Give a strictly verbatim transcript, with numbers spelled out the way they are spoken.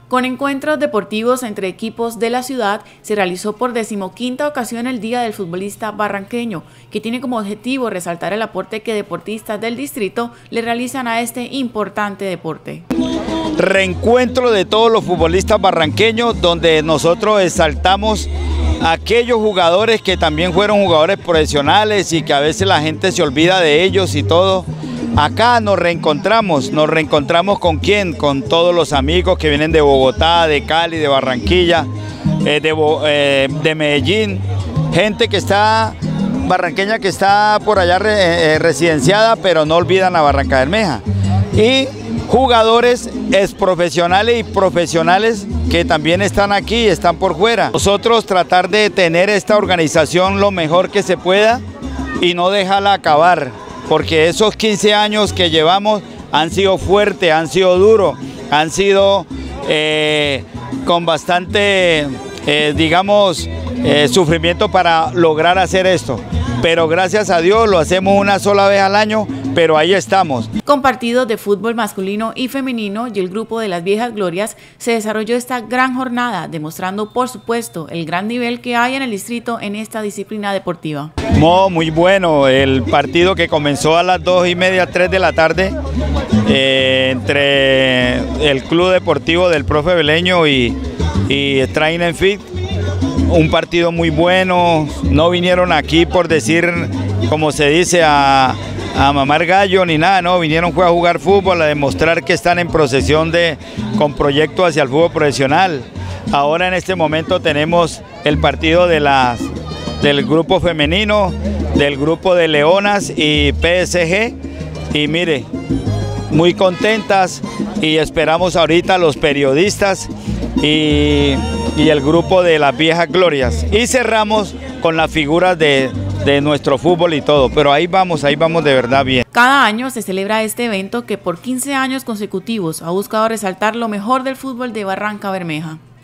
Con encuentros deportivos entre equipos de la ciudad, se realizó por decimoquinta ocasión el Día del Futbolista Barranqueño, que tiene como objetivo resaltar el aporte que deportistas del distrito le realizan a este importante deporte. Reencuentro de todos los futbolistas barranqueños, donde nosotros exaltamos a aquellos jugadores que también fueron jugadores profesionales y que a veces la gente se olvida de ellos y todo. Acá nos reencontramos, nos reencontramos con quién, con todos los amigos que vienen de Bogotá, de Cali, de Barranquilla, eh, de, eh, de Medellín, gente que está, barranqueña que está por allá re, eh, residenciada, pero no olvidan a Barrancabermeja. Y jugadores exprofesionales y profesionales que también están aquí, están por fuera. Nosotros tratar de tener esta organización lo mejor que se pueda y no dejarla acabar, porque esos quince años que llevamos han sido fuertes, han sido duros, han sido eh, con bastante, eh, digamos, eh, sufrimiento para lograr hacer esto. Pero gracias a Dios lo hacemos una sola vez al año, pero ahí estamos. Con partidos de fútbol masculino y femenino y el grupo de las Viejas Glorias se desarrolló esta gran jornada, demostrando por supuesto el gran nivel que hay en el distrito en esta disciplina deportiva. No, muy bueno, el partido que comenzó a las dos y media, tres de la tarde, eh, entre el Club Deportivo del Profe Beleño y, y Train and Fit. Un partido muy bueno, no vinieron aquí por decir, como se dice, a, a mamar gallo ni nada, no, vinieron fue a jugar fútbol, a demostrar que están en procesión de, con proyecto hacia el fútbol profesional. Ahora en este momento tenemos el partido de las, del grupo femenino, del grupo de Leonas y P S G, y mire, muy contentas y esperamos ahorita los periodistas y... y el grupo de las Viejas Glorias. Y cerramos con las figuras de, de nuestro fútbol y todo, pero ahí vamos, ahí vamos de verdad bien. Cada año se celebra este evento que por quince años consecutivos ha buscado resaltar lo mejor del fútbol de Barrancabermeja.